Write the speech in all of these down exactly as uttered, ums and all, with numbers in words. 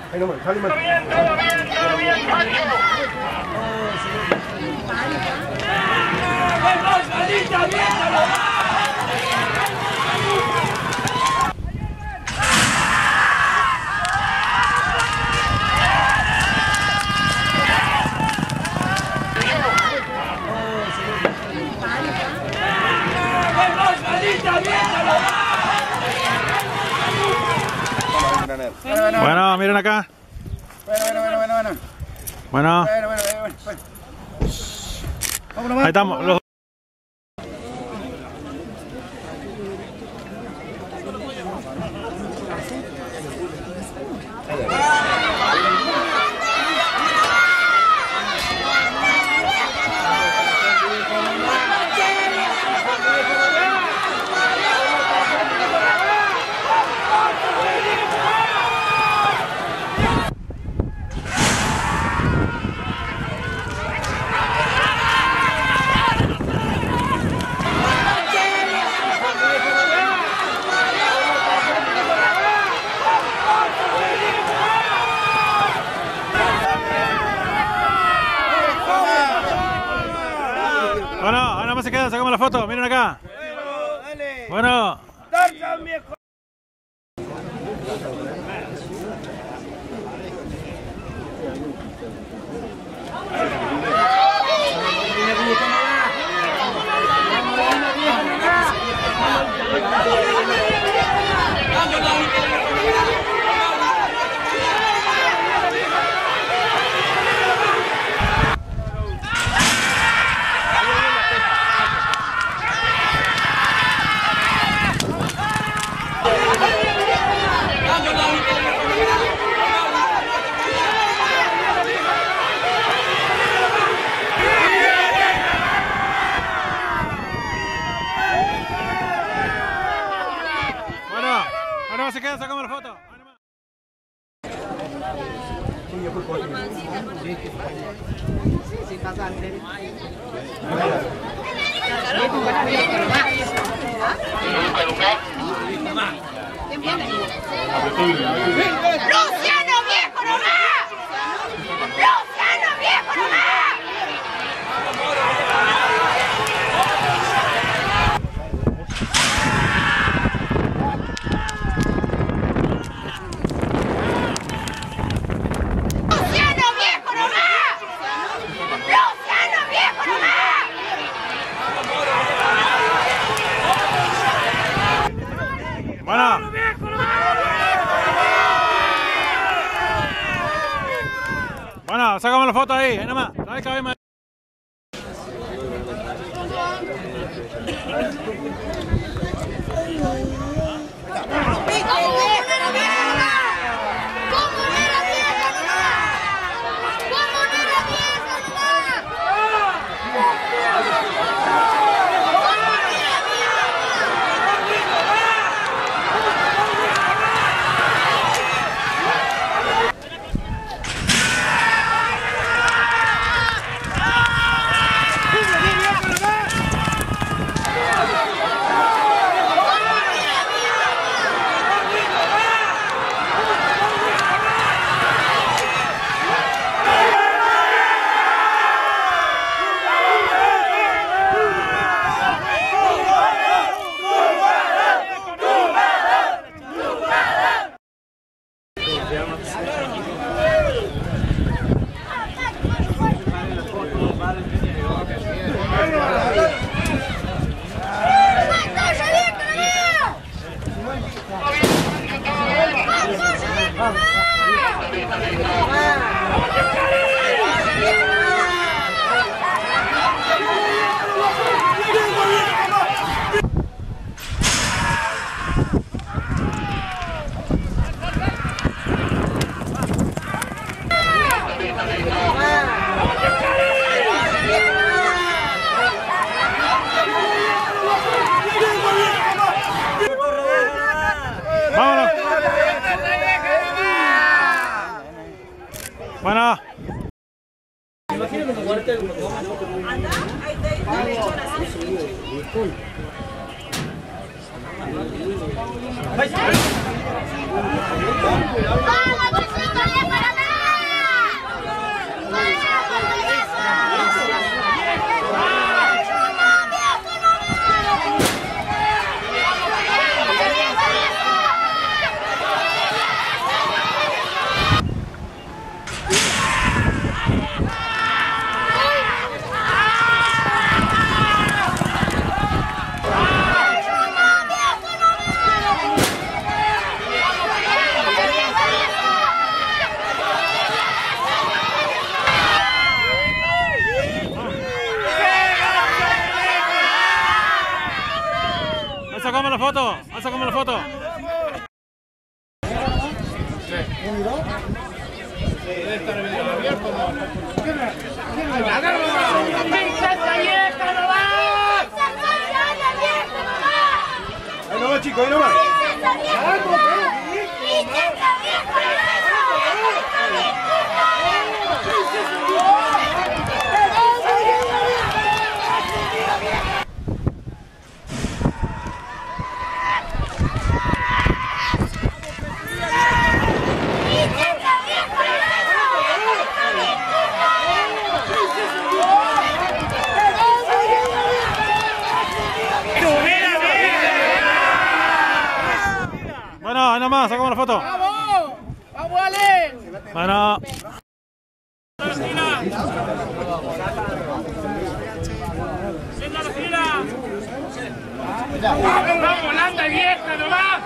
Ahí nomás, sale más. Bueno, miren acá. Bueno, bueno, bueno, bueno, bueno. Bueno. Bueno, bueno, bueno, bueno. Vámonos más. Ahí estamos. Los... Bueno, ahora nada más se queda, sacamos la foto, miren acá. Bueno. Ahora se queda, sacamos la foto. ¡Luciano, viejo nomás! ¡Luciano, viejo nomás! Bueno. Bueno, sacamos la foto ahí, ahí nomás. Dale que vemos. Vámonos. Bueno. ¡Vamos, Debe estar abierto, ¿no? Ahí no va, chico, ahí no va. Bueno, ahí nomás, sacamos la foto. ¡Vamos! ¡Vamos, Ale! Bueno. ¡Vamos, Holanda vieja, nomás!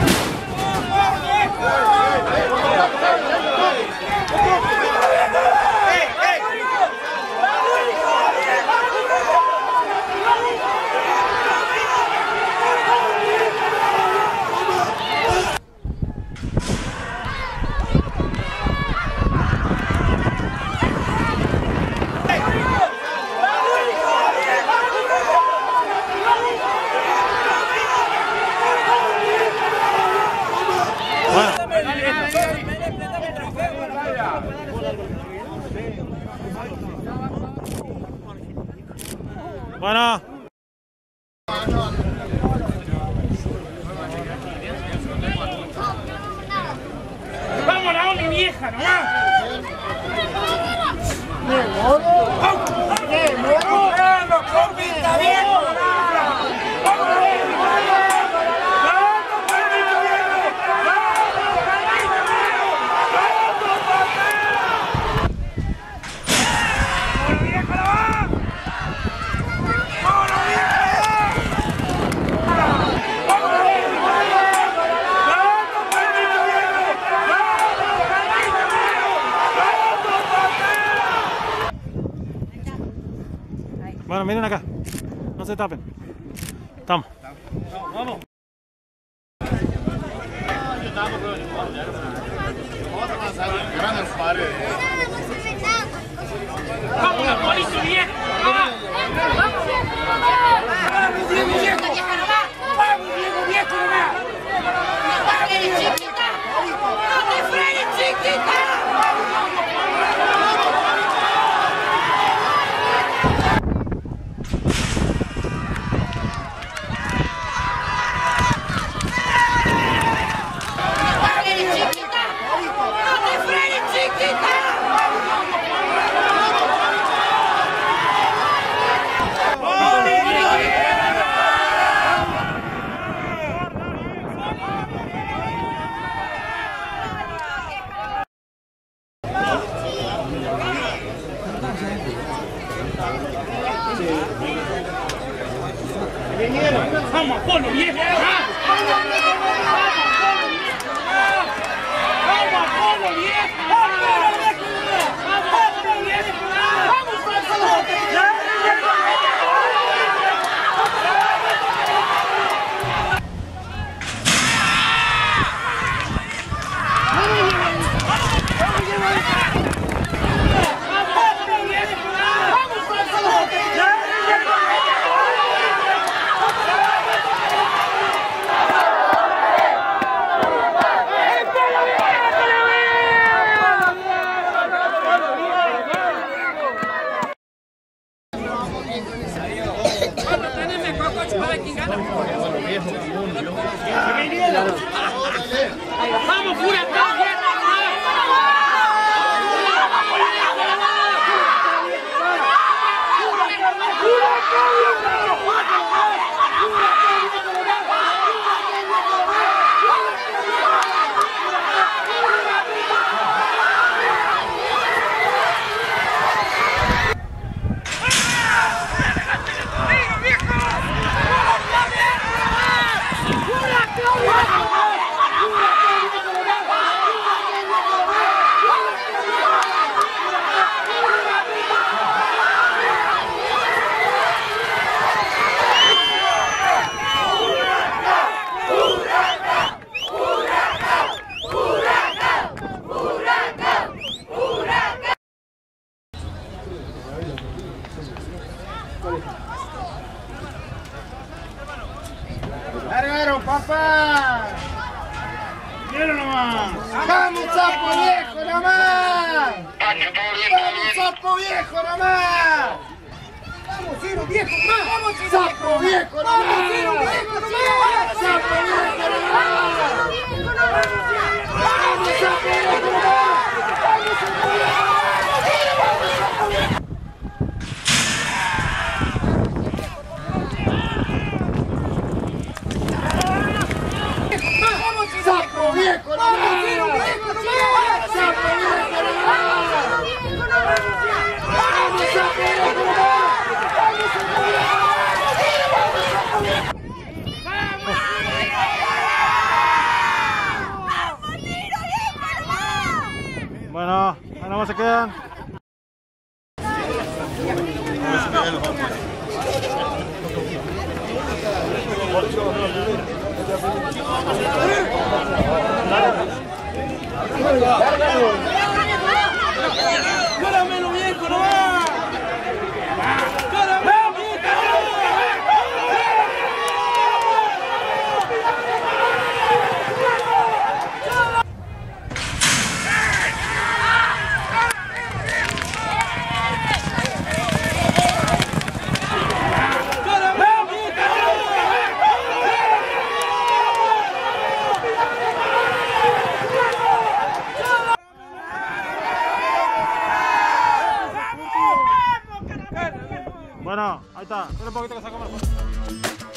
Bueno. ¡Vamos, la Oli vieja, nomás! Bueno, miren acá. No se tapen. Estamos. Vamos. ¡Vamos, la policía vieja! ¡Vamos, Diego viejo! ¡Vamos, Diego viejo, nomás! ¡No te frenes, chiquita! ¡No te frenes, chiquita! ¡Vamos, Polo vieja! ¡Vamos, Polo vieja! ¡Vamos, Huracán! ¡Vamos! ¡Vamos, sapo viejo nomás! ¡Vamos, sapo viejo nomás! ¡Vamos, Ciro viejo nomás! ¡Vamos, sapo viejo nomás! ¡Vamos, Ciro viejo nomás! ¡Sapo viejo nomás! ¡Vamos, sapo viejo nomás! ¡Vamos, sapo viejo! ¡Sapo viejo nomás! ¡Sapo viejo nomás! ¡Vamos, sapo viejo nomás! ¡Vamos, sapo viejo! Bueno, ahora nomás se quedan. ¡Caramelo viejo nomás! ¡Caramelo viejo! Bueno, ahí está. Espera un poquito que sacamos la foto.